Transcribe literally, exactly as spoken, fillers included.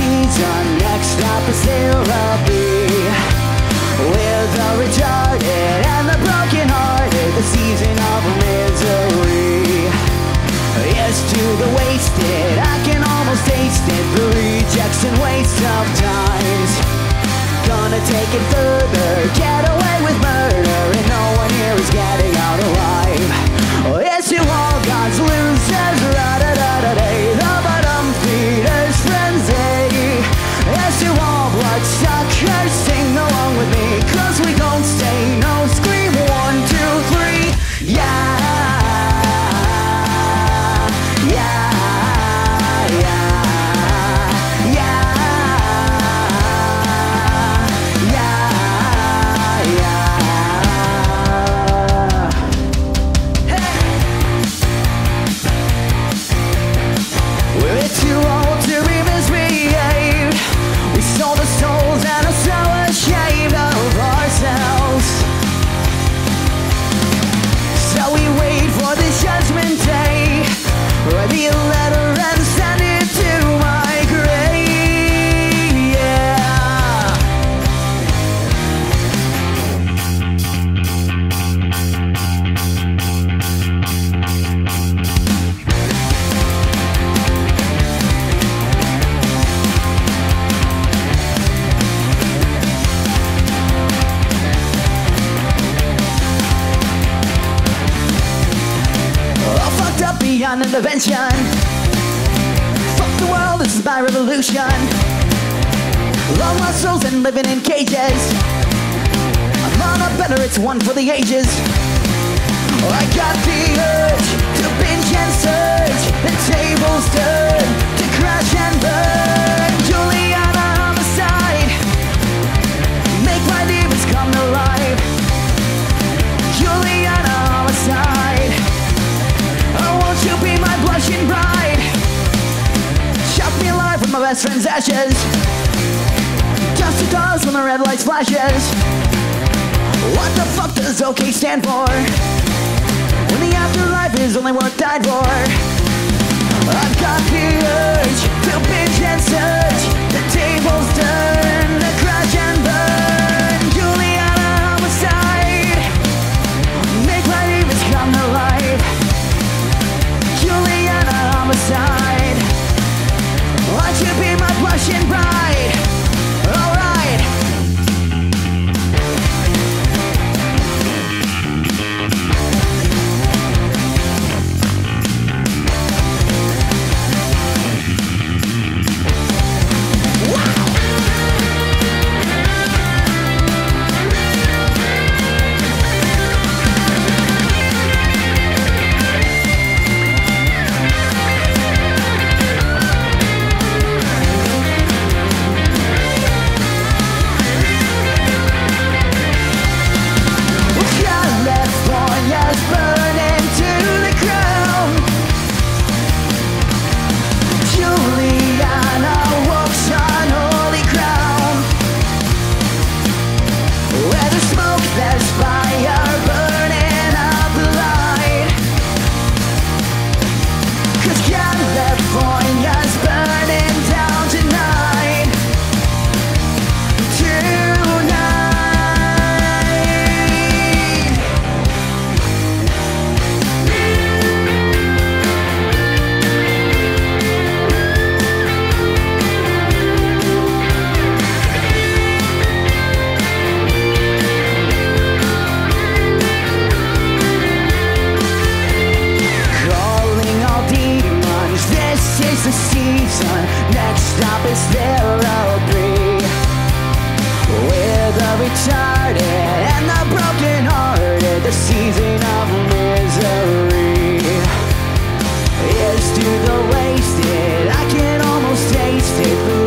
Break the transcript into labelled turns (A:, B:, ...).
A: season, next stop is therapy. With the retarded and the broken-hearted, the season of misery. Yes, to the wasted, I can almost taste it. The rejects and waste of times. Gonna take it further, get away with murder, and no one here is getting out alive. Oh, yes, to all God's losers, ra-da-da-da-day, the bottom feeders, frenzy. Yes, to all bloodsuckers, sing along with me, cause we don't stay, no, scream one, two, three, yeah. Write me a letter and send it to my grave, yeah. All fucked up beyond intervention. Fuck the world, this is my revolution. Long lost souls and living in cages. I'm on a better, it's one for the ages. I got the urge to binge and surge. The tables turn to crash and burn. Juliana homicide, make my demons come to life. Juliana homicide, oh, won't you be my blushing bride? Chop me alive from my best friend's ashes. Dust to dust when the red light flashes. What the fuck does OK stand for? When the afterlife is only worth died for. I've got the urge to binge and search. The tables turn, the crash and burn. Juliana homicide, make my demons come to life. Juliana homicide, won't you be my blushing bride? Alright. The season, next stop is therapy. With the retarded and the broken-hearted, the season of misery. Here's to the wasted, I can almost taste it.